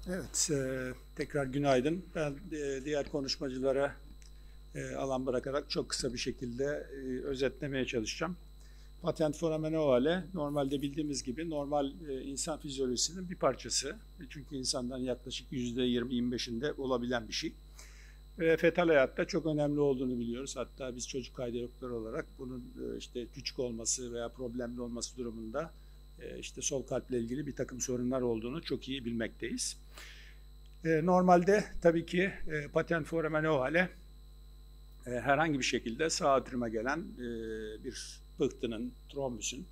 Evet, tekrar günaydın. Ben diğer konuşmacılara alan bırakarak çok kısa bir şekilde özetlemeye çalışacağım. Patent foramen ovale normalde bildiğimiz gibi normal insan fizyolojisinin bir parçası. Çünkü insanların yaklaşık %20-25'inde olabilen bir şey. Ve fetal hayatta çok önemli olduğunu biliyoruz. Hatta biz çocuk kardiyologları olarak bunun işte küçük olması veya problemli olması durumunda işte sol kalple ilgili bir takım sorunlar olduğunu çok iyi bilmekteyiz. Normalde tabii ki patent foramen ovale herhangi bir şekilde sağ atrima gelen bir pıhtının, trombüsün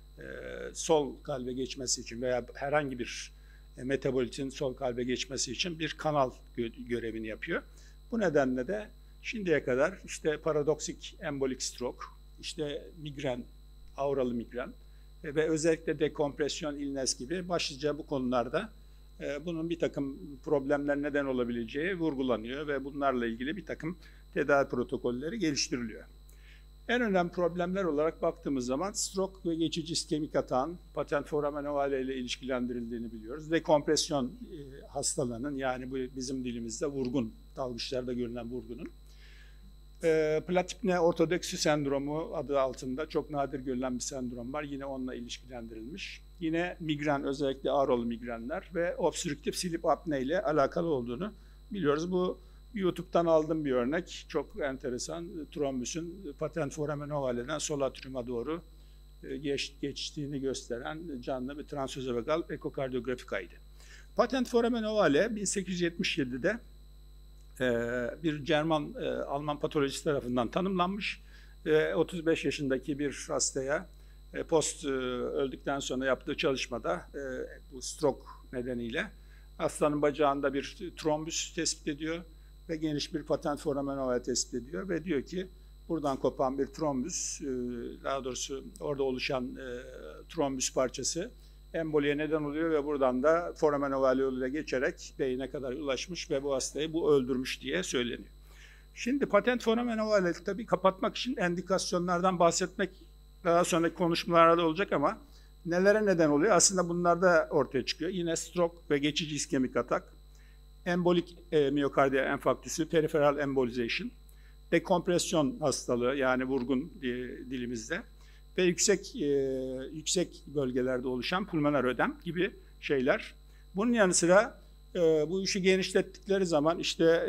sol kalbe geçmesi için veya herhangi bir metabolitin sol kalbe geçmesi için bir kanal görevini yapıyor. Bu nedenle de şimdiye kadar işte paradoksik embolik stroke, işte migren, auralı migren ve özellikle dekompresyon illness gibi başlıca bu konularda bunun bir takım problemler neden olabileceği vurgulanıyor ve bunlarla ilgili bir takım tedavi protokolleri geliştiriliyor. En önemli problemler olarak baktığımız zaman stroke ve geçici iskemik atağın patent foramen ovale ile ilişkilendirildiğini biliyoruz. Dekompresyon hastalığının, yani bu bizim dilimizde vurgun, dalgıçlarda görülen vurgunun. Platin ortodoksi sendromu adı altında çok nadir görülen bir sendrom var. Yine onunla ilişkilendirilmiş. Yine migren, özellikle ağrılı migrenler ve obstrüktif sleep apne ile alakalı olduğunu biliyoruz. Bu YouTube'dan aldığım bir örnek. Çok enteresan. Trombüsün patent foramen ovaleden sol atriuma doğru geçtiğini gösteren canlı bir transözovagal ekokardiyografi kaydı. Patent foramen ovale 1877'de bir Cerman Alman patolojist tarafından tanımlanmış. 35 yaşındaki bir hastaya post öldükten sonra yaptığı çalışmada bu stroke nedeniyle hastanın bacağında bir trombüs tespit ediyor ve geniş bir patent foramen ovale tespit ediyor ve diyor ki buradan kopan bir trombüs, daha doğrusu orada oluşan trombüs parçası emboliye neden oluyor ve buradan da foramen ovale yoluyla geçerek beyine kadar ulaşmış ve bu hastayı bu öldürmüş diye söyleniyor. Şimdi patent foramen ovale tabii kapatmak için endikasyonlardan bahsetmek daha sonraki konuşmalarda olacak ama nelere neden oluyor? Aslında bunlar da ortaya çıkıyor. Yine stroke ve geçici iskemik atak, embolik miyokardiyal enfarktüsü, periferal embolization, dekompresyon hastalığı yani vurgun dilimizde ve yüksek bölgelerde oluşan pulmoner ödem gibi şeyler. Bunun yanı sıra bu işi genişlettikleri zaman işte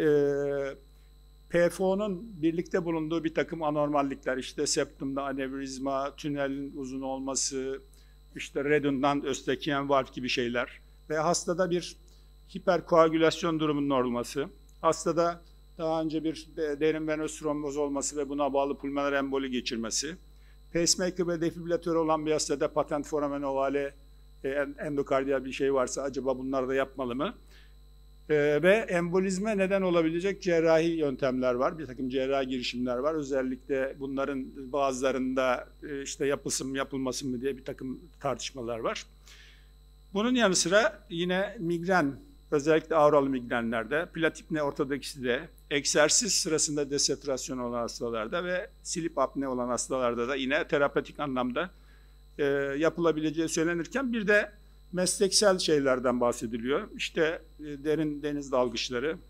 PFO'nun birlikte bulunduğu bir takım anormallikler, işte septumda anevrizma, tünelin uzun olması, işte redundant östekiyen valv gibi şeyler ve hastada bir hiperkoagülasyon durumunun olması, hastada daha önce bir derin venöz tromboz olması ve buna bağlı pulmoner emboli geçirmesi, pacemaker ve defibrilatör olan bir hastada patent foramen ovale endokardiyal bir şey varsa acaba bunları da yapmalı mı? Ve embolizme neden olabilecek cerrahi yöntemler var. Bir takım cerrahi girişimler var. Özellikle bunların bazılarında işte yapılsın mı yapılmasın mı diye bir takım tartışmalar var. Bunun yanı sıra yine migren, özellikle auralı migrenlerde, platin ortodokside, egzersiz sırasında desaturasyon olan hastalarda ve sleep apne olan hastalarda da yine terapötik anlamda yapılabileceği söylenirken bir de mesleksel şeylerden bahsediliyor. İşte derin deniz dalgıçları,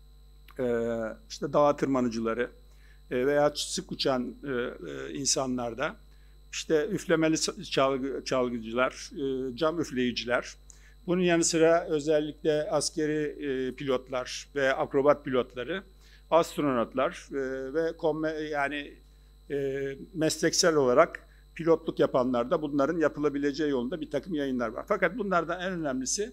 işte dağ tırmanıcıları veya sık uçan insanlarda, işte üflemeli çalgıcılar, cam üfleyiciler. Bunun yanı sıra özellikle askeri pilotlar ve akrobat pilotları, astronotlar ve yani mesleksel olarak pilotluk yapanlarda bunların yapılabileceği yolunda bir takım yayınlar var. Fakat bunlardan en önemlisi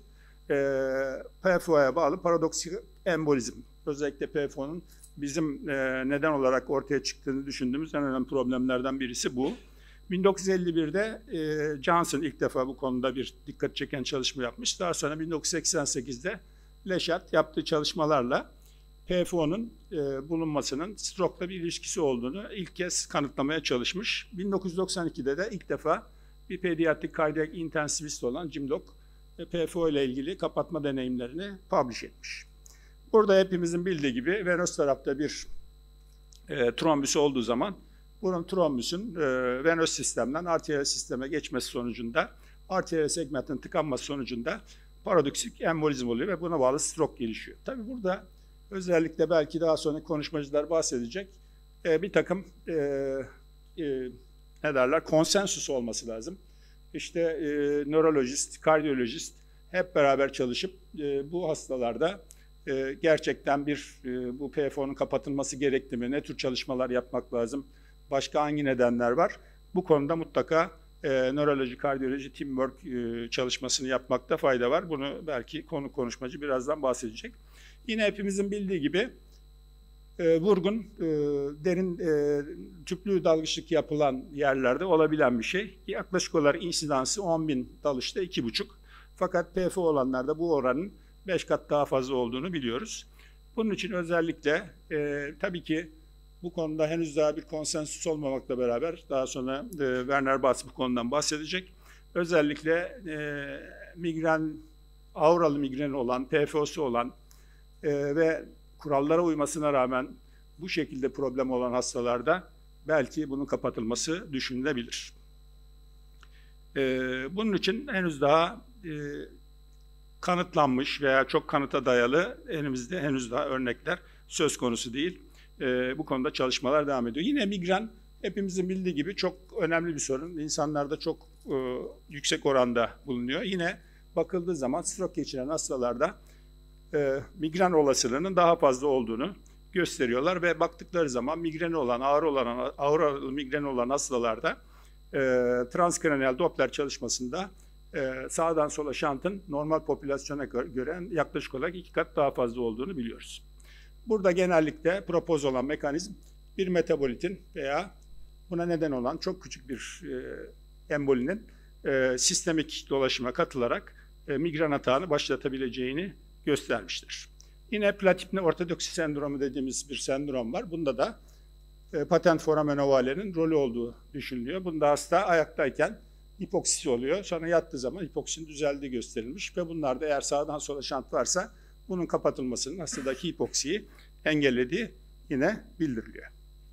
PFO'ya bağlı paradoksik embolizm. Özellikle PFO'nun bizim neden olarak ortaya çıktığını düşündüğümüz en önemli problemlerden birisi bu. 1951'de Johnson ilk defa bu konuda bir dikkat çeken çalışma yapmış. Daha sonra 1988'de Lechat yaptığı çalışmalarla PFO'nun bulunmasının stroke'la bir ilişkisi olduğunu ilk kez kanıtlamaya çalışmış. 1992'de de ilk defa bir pediatrik kardiyak intensivist olan Jim Locke PFO ile ilgili kapatma deneyimlerini publish etmiş. Burada hepimizin bildiği gibi venöz tarafta bir trombüs olduğu zaman bunun trombüsün venöz sistemden arteriyel sisteme geçmesi sonucunda arteriyel segmentin tıkanması sonucunda paradoksik embolizm oluyor ve buna bağlı stroke gelişiyor. Tabii burada özellikle belki daha sonra konuşmacılar bahsedecek bir takım ne derler, konsensus olması lazım. İşte nörolojist, kardiyolojist hep beraber çalışıp bu hastalarda gerçekten bu PFO'nun kapatılması gerekli mi? Ne tür çalışmalar yapmak lazım? Başka hangi nedenler var? Bu konuda mutlaka nöroloji, kardiyoloji, teamwork çalışmasını yapmakta fayda var. Bunu belki konuşmacı birazdan bahsedecek. Yine hepimizin bildiği gibi vurgun, derin tüplü dalgıçlık yapılan yerlerde olabilen bir şey. Yaklaşık olarak insidansı 10.000 dalışta 2,5. Fakat PFO olanlarda bu oranın 5 kat daha fazla olduğunu biliyoruz. Bunun için özellikle tabii ki bu konuda henüz daha bir konsensüs olmamakla beraber daha sonra Werner Bas bu konudan bahsedecek. Özellikle migren, auralı migren olan, PFO'su olan ve kurallara uymasına rağmen bu şekilde problem olan hastalarda belki bunun kapatılması düşünülebilir. Bunun için henüz daha kanıtlanmış veya çok kanıta dayalı elimizde henüz daha örnekler söz konusu değil. Bu konuda çalışmalar devam ediyor. Yine migren hepimizin bildiği gibi çok önemli bir sorun. İnsanlarda çok yüksek oranda bulunuyor. Yine bakıldığı zaman stroke geçiren hastalarda migren olasılığının daha fazla olduğunu gösteriyorlar ve baktıkları zaman migreni olan, ağır migreni olan hastalarda transkraniyal Doppler çalışmasında sağdan sola şantın normal popülasyona göre yaklaşık olarak 2 kat daha fazla olduğunu biliyoruz. Burada genellikle propoz olan mekanizm bir metabolitin veya buna neden olan çok küçük bir embolinin sistemik dolaşıma katılarak migren atağını başlatabileceğini göstermiştir. Yine platipne ortodoksi sendromu dediğimiz bir sendrom var. Bunda da patent foramen ovale'nin rolü olduğu düşünülüyor. Bunda hasta ayaktayken hipoksisi oluyor. Sonra yattığı zaman hipoksinin düzeldiği gösterilmiş ve bunlarda eğer sağdan sola şant varsa bunun kapatılmasının hastadaki hipoksiyi engellediği yine bildiriliyor.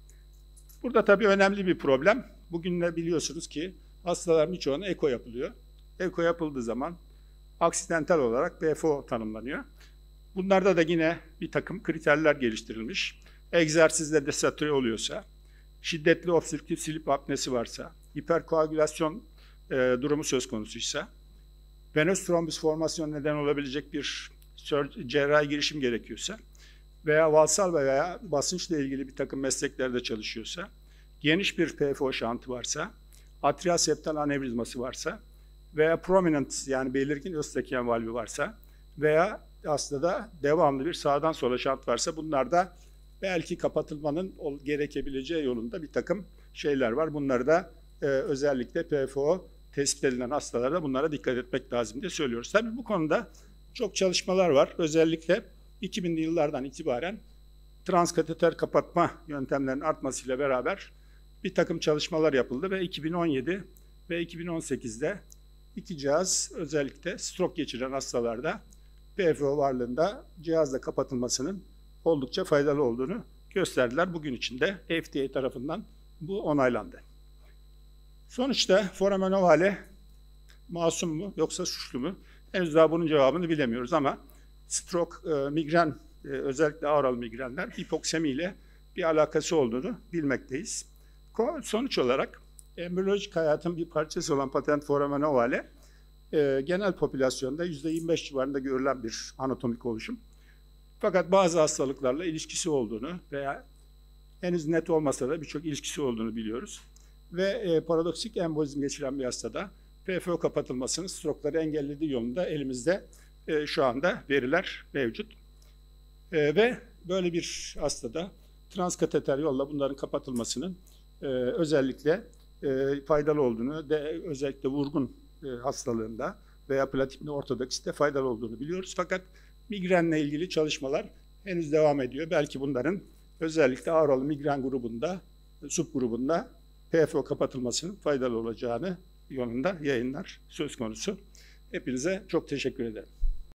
Burada tabii önemli bir problem. Bugün de biliyorsunuz ki hastaların birçoğuna eko yapılıyor. Eko yapıldığı zaman aksidental olarak PFO tanımlanıyor. Bunlarda da yine bir takım kriterler geliştirilmiş. Egzersizle desatüre oluyorsa, şiddetli obstrüktif sleep apnesi varsa, hiperkoagülasyon durumu söz konusuysa, venöz trombüs formasyon neden olabilecek bir cerrahi girişim gerekiyorsa veya valsal veya basınçla ilgili bir takım mesleklerde çalışıyorsa, geniş bir PFO şantı varsa, atrial septal anevrizması varsa veya prominent yani belirgin östekyen valvi varsa veya hastada devamlı bir sağdan sola şant varsa bunlarda belki kapatılmanın gerekebileceği yolunda bir takım şeyler var. Bunları da özellikle PFO tespit edilen hastalarda bunlara dikkat etmek lazım diye söylüyoruz. Tabii bu konuda çok çalışmalar var. Özellikle 2000'li yıllardan itibaren transkateter kapatma yöntemlerinin artmasıyla beraber bir takım çalışmalar yapıldı ve 2017 ve 2018'de iki cihaz özellikle stroke geçiren hastalarda PFO varlığında cihazla kapatılmasının oldukça faydalı olduğunu gösterdiler. Bugün içinde FDA tarafından bu onaylandı. Sonuçta foramen ovale masum mu yoksa suçlu mu? Henüz daha bunun cevabını bilemiyoruz ama stroke, migren, özellikle ağır migrenler hipoksemiyle bir alakası olduğunu bilmekteyiz. Sonuç olarak embriyolojik hayatın bir parçası olan patent foramen ovale genel popülasyonda %25 civarında görülen bir anatomik oluşum. Fakat bazı hastalıklarla ilişkisi olduğunu veya henüz net olmasa da birçok ilişkisi olduğunu biliyoruz. Ve paradoksik embolizm geçiren bir hastada PFO kapatılmasının stroke'ları engellediği yolunda elimizde şu anda veriler mevcut. Ve böyle bir hastada transkateter yolla bunların kapatılmasının özellikle faydalı olduğunu, özellikle vurgun hastalığında veya platipne ortodokside faydalı olduğunu biliyoruz. Fakat migrenle ilgili çalışmalar henüz devam ediyor. Belki bunların özellikle ağır migren grubunda, subgrubunda PFO kapatılmasının faydalı olacağını yolunda yayınlar söz konusu. Hepinize çok teşekkür ederim.